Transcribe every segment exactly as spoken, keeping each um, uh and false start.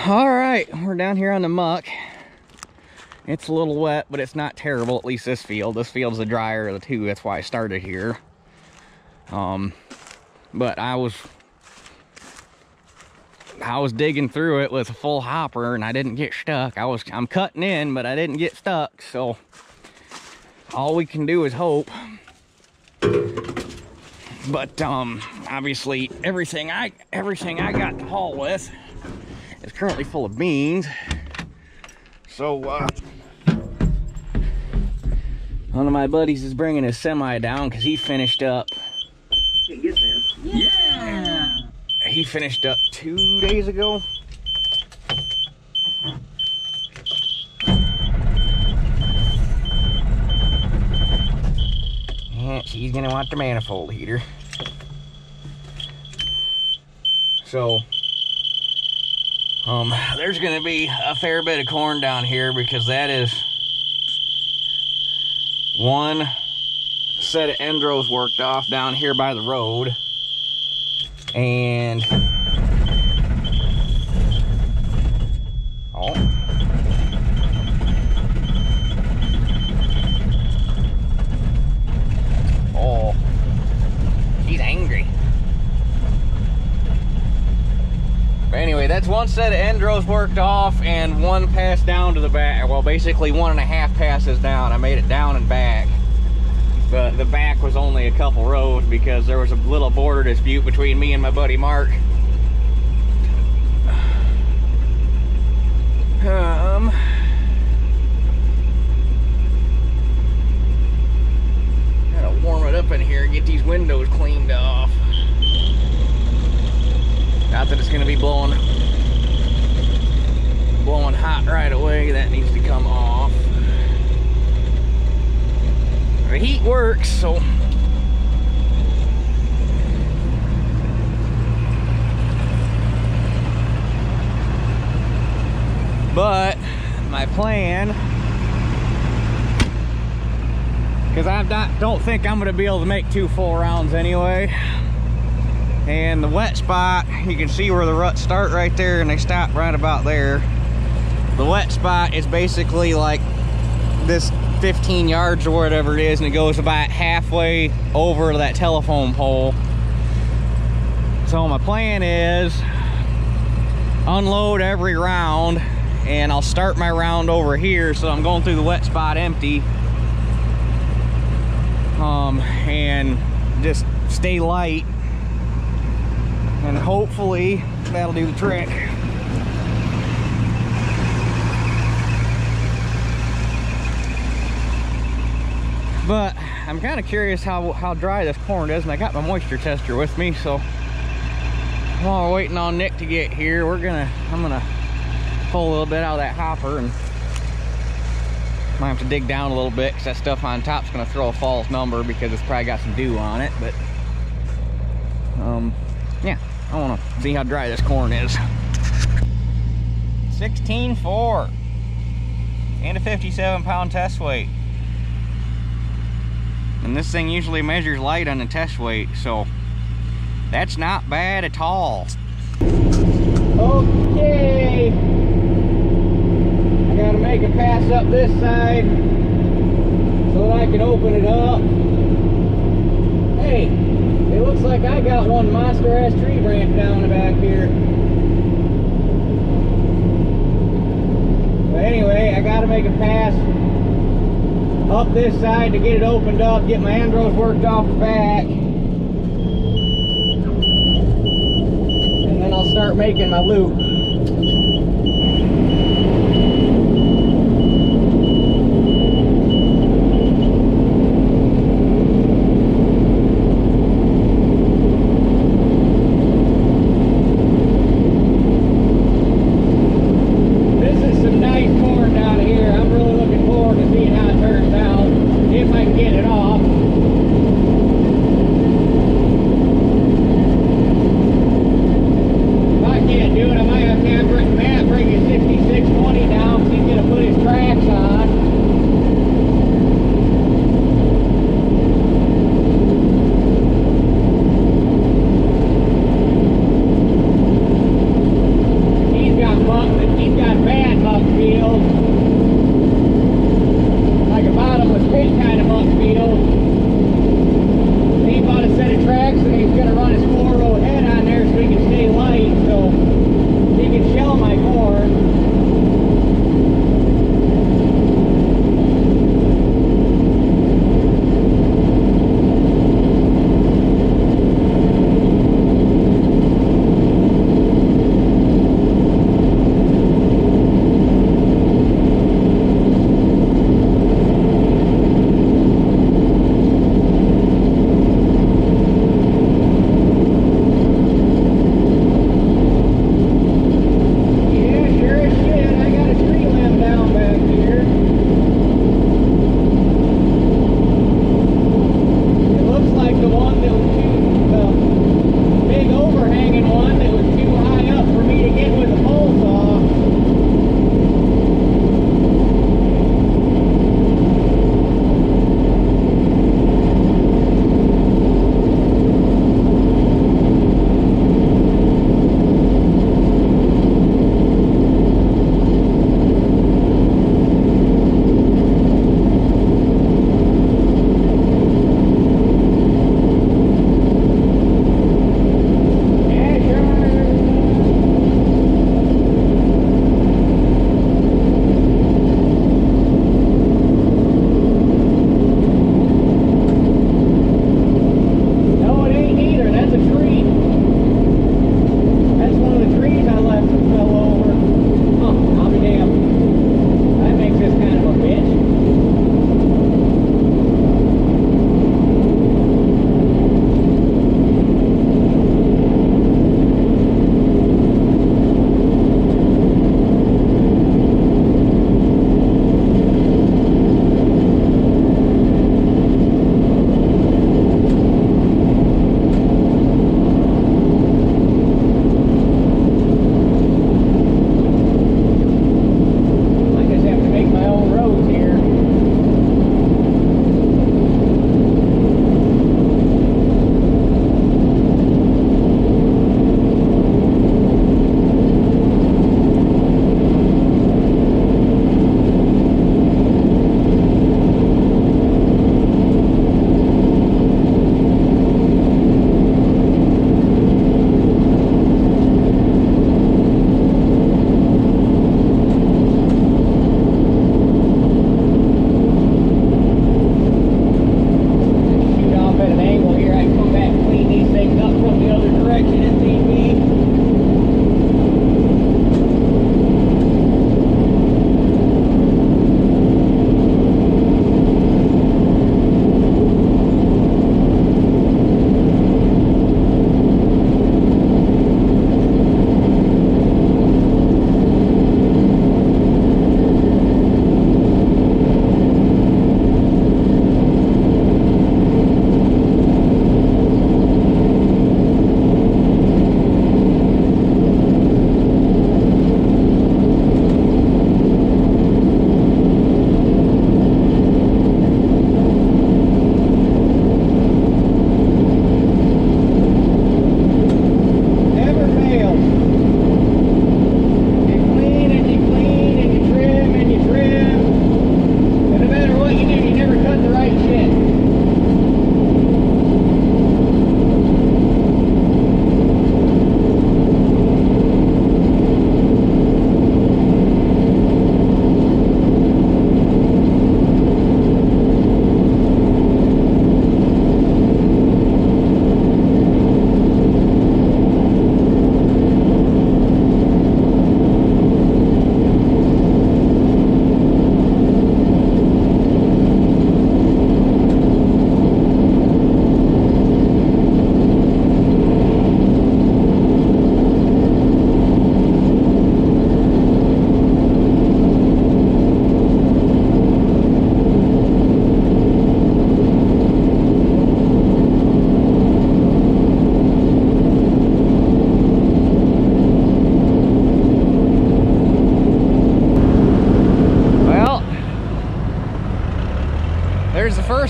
All right, we're down here on the muck. It's a little wet, but it's not terrible, at least this field. This field's the drier of the two, that's why I started here. Um, but I was, I was digging through it with a full hopper and I didn't get stuck. I was, I'm cutting in, but I didn't get stuck, so all we can do is hope. But um, obviously everything I, everything I got to haul with is currently full of beans. So, uh, one of my buddies is bringing his semi down because he finished up. Can't get there. Yeah. He finished up two days ago. And she's gonna want the manifold heater. So, um, there's gonna be a fair bit of corn down here because that is one set of endros worked off down here by the road. And oh, oh, he's angry. But anyway, that's one set of endros worked off and one pass down to the back. Well, basically one and a half passes down. I made it down and back. But the back was only a couple rows because there was a little border dispute between me and my buddy Mark. Um, gotta warm it up in here and get these windows cleaned off. Not that it's gonna be blowing, blowing hot right away. That needs to come off. The heat works, so but my plan, because I not, don't think I'm going to be able to make two full rounds anyway, and the wet spot, you can see where the ruts start right there and they stop right about there. The wet spot is basically like this fifteen yards or whatever it is, and it goes about halfway over to that telephone pole. So my plan is unload every round, and I'll start my round over here so I'm going through the wet spot empty, um, and just stay light, and hopefully that'll do the trick. But I'm kind of curious how, how dry this corn is, and I got my moisture tester with me, so while we're waiting on Nick to get here, we're gonna, I'm gonna pull a little bit out of that hopper, and might have to dig down a little bit because that stuff on top's gonna throw a false number because it's probably got some dew on it. But um, yeah, I wanna see how dry this corn is. sixteen four and a fifty-seven pound test weight. And this thing usually measures light on the test weight, so that's not bad at all. Okay, I gotta make a pass up this side so that I can open it up. Hey, it looks like I got one monster ass tree branch down the back here. But anyway, I gotta make a pass up this side to get it opened up, get my andros worked off the back, and then I'll start making my loop. This is some nice corn down here. I'm really looking forward to seeing how it turns out, if I can get it off. If I can't do it, I might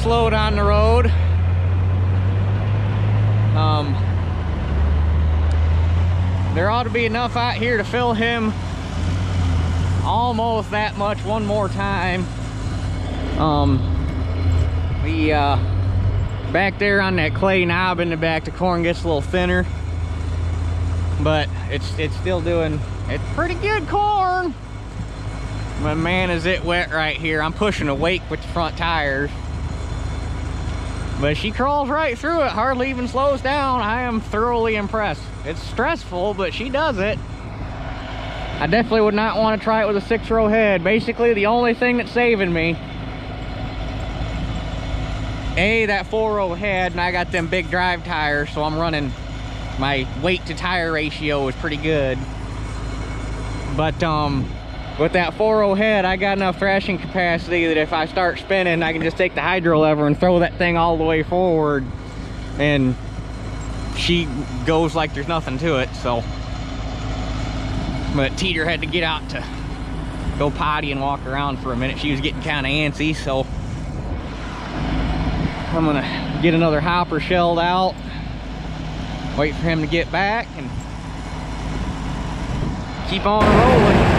first load on the road. Um, there ought to be enough out here to fill him almost that much one more time. Um, the uh, back there on that clay knob in the back, the corn gets a little thinner, but it's it's still doing it's pretty good corn. But man, is it wet right here. I'm pushing a wake with the front tires, but she crawls right through it, hardly even slows down. I am thoroughly impressed. It's stressful, but she does it. I definitely would not want to try it with a six row head. Basically, the only thing that's saving me, A, that four row head, and I got them big drive tires, so I'm running, my weight to tire ratio is pretty good. But um, with that four row head, I got enough thrashing capacity that if I start spinning, I can just take the hydro lever and throw that thing all the way forward, and she goes like there's nothing to it. So, but Teeter had to get out to go potty and walk around for a minute. She was getting kind of antsy, so I'm gonna get another hopper shelled out, wait for him to get back, and keep on rolling.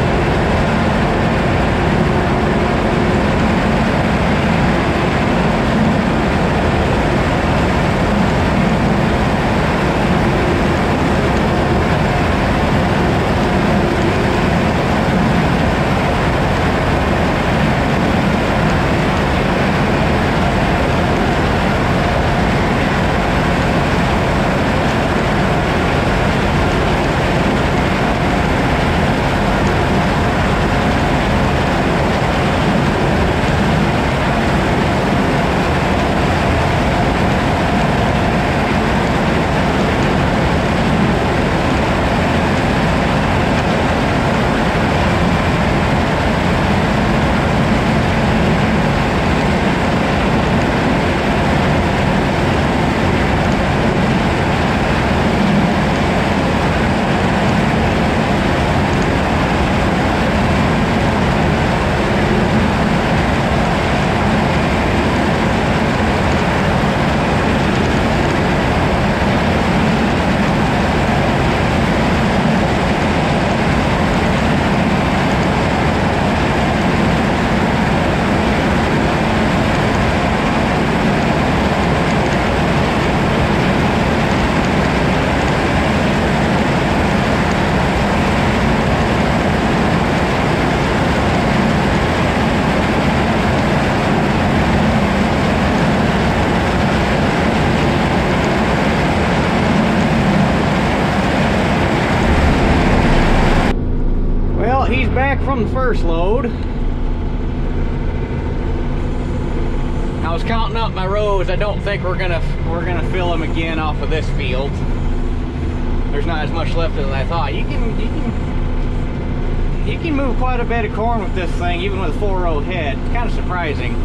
From the first load, I was counting up my rows. I don't think we're gonna we're gonna fill them again off of this field. There's not as much left as I thought. You can you can you can move quite a bit of corn with this thing, even with a four row head. It's kind of surprising.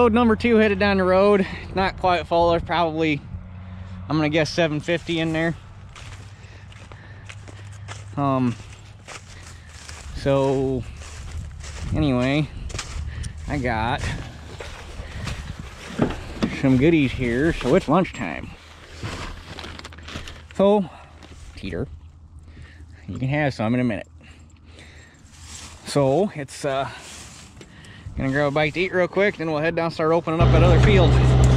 load number two headed down the road. Not quite full. There's probably, I'm gonna guess seven fifty in there. Um. So anyway, I got some goodies here. So it's lunchtime. So, Peter, you can have some in a minute. So it's uh, gonna grab a bite to eat real quick, then we'll head down and start opening up that other field.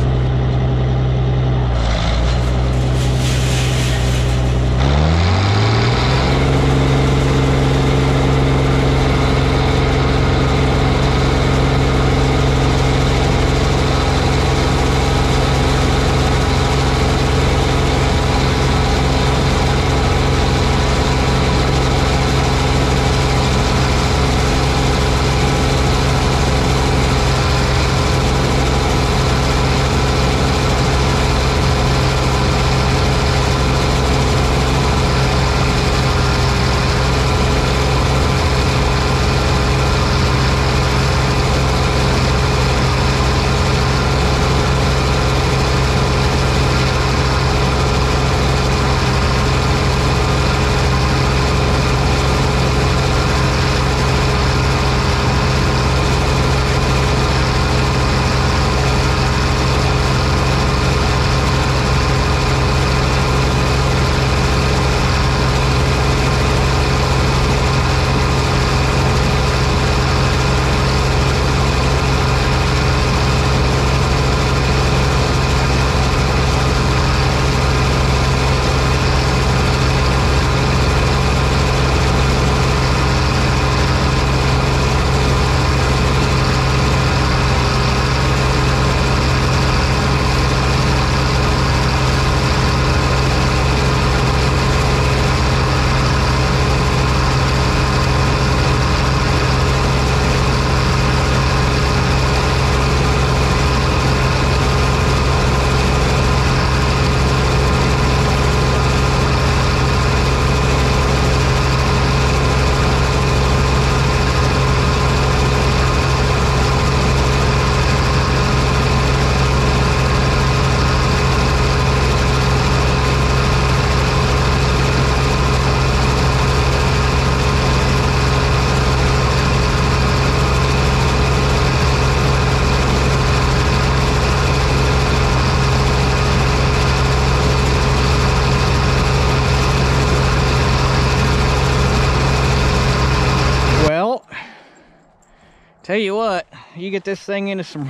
Tell you what, you get this thing into some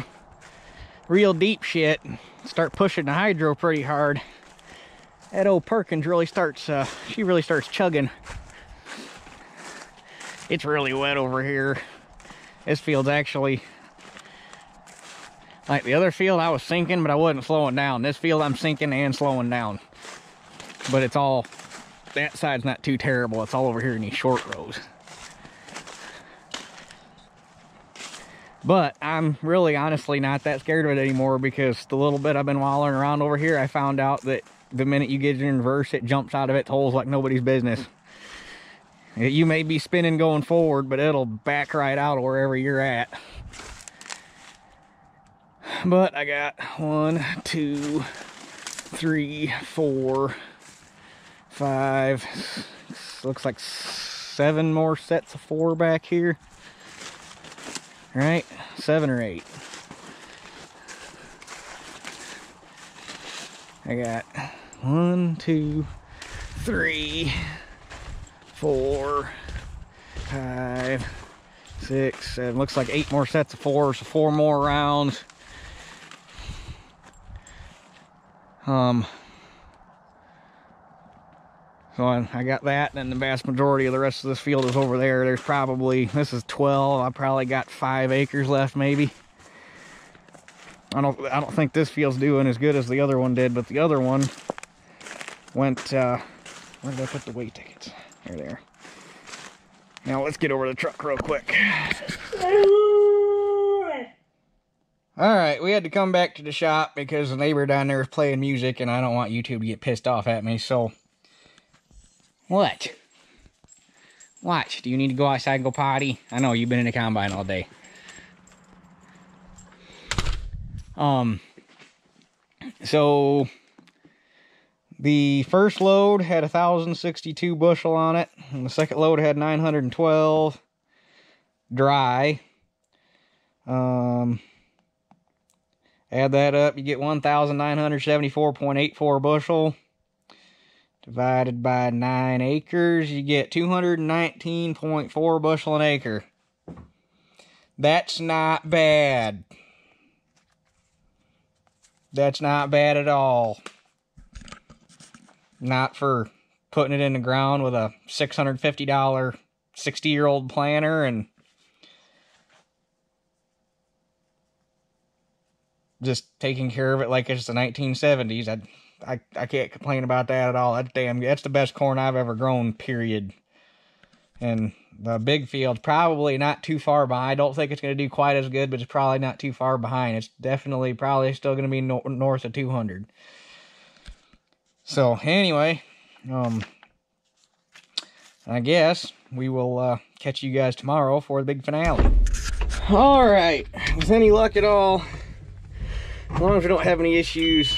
real deep shit, start pushing the hydro pretty hard, that old Perkins really starts, uh, she really starts chugging. It's really wet over here. This field's actually, like the other field I was sinking, but I wasn't slowing down. This field I'm sinking and slowing down. But it's all, that side's not too terrible. It's all over here in these short rows. But I'm really honestly not that scared of it anymore, because the little bit I've been wallowing around over here, I found out that the minute you get it in reverse, it jumps out of its holes like nobody's business. You may be spinning going forward, but it'll back right out of wherever you're at. But I got one, two, three, four, five, looks like seven more sets of four back here. Right? Seven or eight. I got one, two, three, four, five, six, seven. Looks like eight more sets of four, so four more rounds. Um, so I, I got that, and then the vast majority of the rest of this field is over there. There's probably, this is twelve, I probably got five acres left maybe. I don't, I don't think this field's doing as good as the other one did, but the other one went, uh, where did I put the weight tickets? There they are. Now let's get over to the truck real quick. Alright, we had to come back to the shop because the neighbor down there is playing music, and I don't want YouTube to get pissed off at me, so... What? What? Do you need to go outside and go potty? I know, you've been in the combine all day. Um, so the first load had one thousand sixty-two bushel on it, and the second load had nine hundred twelve dry. Um, add that up, you get one thousand nine hundred seventy-four point eight four bushel. Divided by nine acres, you get two hundred nineteen point four bushel an acre. That's not bad. That's not bad at all. Not for putting it in the ground with a six hundred fifty dollar sixty-year-old planter and just taking care of it like it's the nineteen seventies. I, I, I can't complain about that at all. That's damn, that's the best corn I've ever grown, period. And the big field's probably not too far behind. I don't think it's going to do quite as good, but it's probably not too far behind. It's definitely probably still going to be no, north of two hundred. So, anyway, um, I guess we will uh, catch you guys tomorrow for the big finale. All right, with any luck at all, as long as we don't have any issues,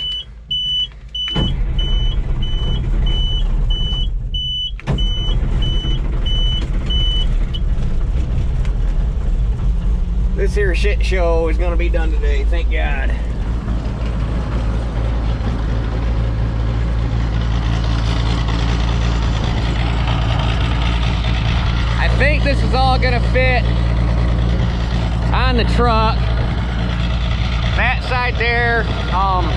this here shit show is gonna be done today, thank God. I think this is all gonna fit on the truck. That side there, um,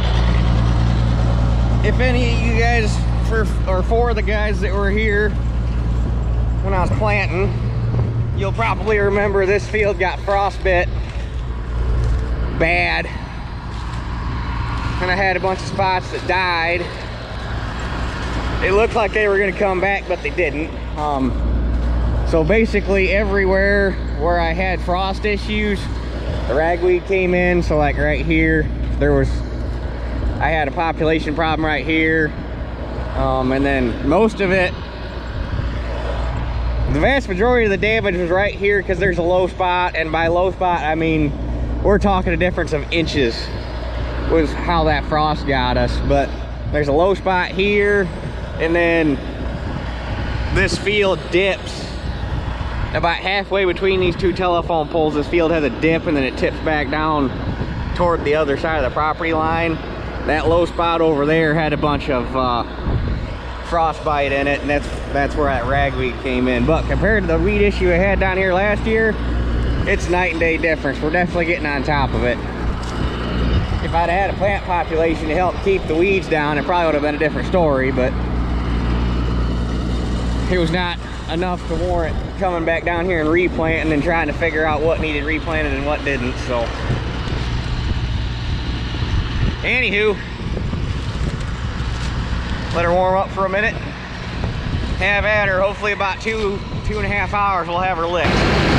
if any of you guys, for, or four of the guys that were here when I was planting, you'll probably remember this field got frostbit bad. And I had a bunch of spots that died. It looked like they were gonna come back, but they didn't. Um, so basically everywhere where I had frost issues, the ragweed came in. So like right here, there was, I had a population problem right here. Um, and then most of it, the vast majority of the damage was right here because there's a low spot, and by low spot I mean we're talking a difference of inches was how that frost got us. But there's a low spot here, and then this field dips about halfway between these two telephone poles. This field has a dip and then it tips back down toward the other side of the property line. That low spot over there had a bunch of uh, frostbite in it, and that's that's where that ragweed came in. But compared to the weed issue I had down here last year, it's night and day difference. We're definitely getting on top of it. If I'd had a plant population to help keep the weeds down, it probably would have been a different story, but it was not enough to warrant coming back down here and replanting and trying to figure out what needed replanted and what didn't. So anywho, let her warm up for a minute, have at her. Hopefully about two two and a half hours we'll have her licked.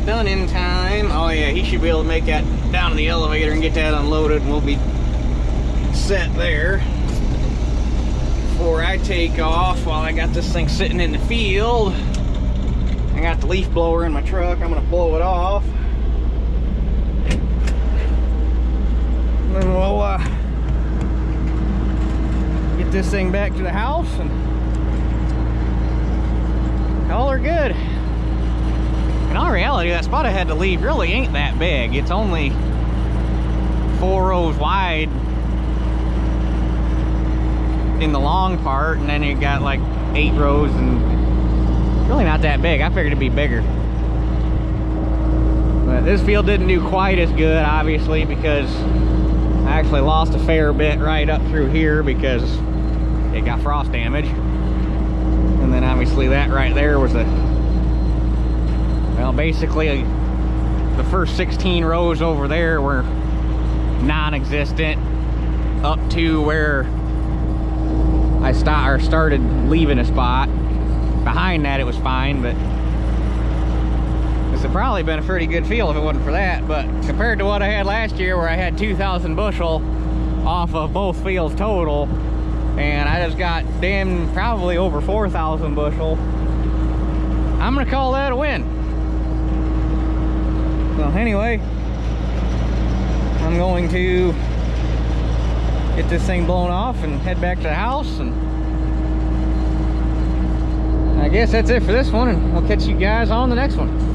that done in time. Oh yeah, he should be able to make that down to the elevator and get that unloaded, and we'll be set there before I take off. While I got this thing sitting in the field, I got the leaf blower in my truck. I'm gonna blow it off, and then we'll uh, get this thing back to the house and call her good. In all reality, that spot I had to leave really ain't that big. It's only four rows wide in the long part, and then you got like eight rows, and really not that big. I figured it'd be bigger. But this field didn't do quite as good, obviously, because I actually lost a fair bit right up through here because it got frost damage. And then obviously that right there was a, well, basically the first sixteen rows over there were non-existent up to where I start, or started leaving a spot. Behind that it was fine, but this would probably been a pretty good field if it wasn't for that. But compared to what I had last year, where I had two thousand bushel off of both fields total, and I just got damn probably over four thousand bushel, I'm gonna call that a win. So anyway, I'm going to get this thing blown off and head back to the house, and I guess that's it for this one, and we'll catch you guys on the next one.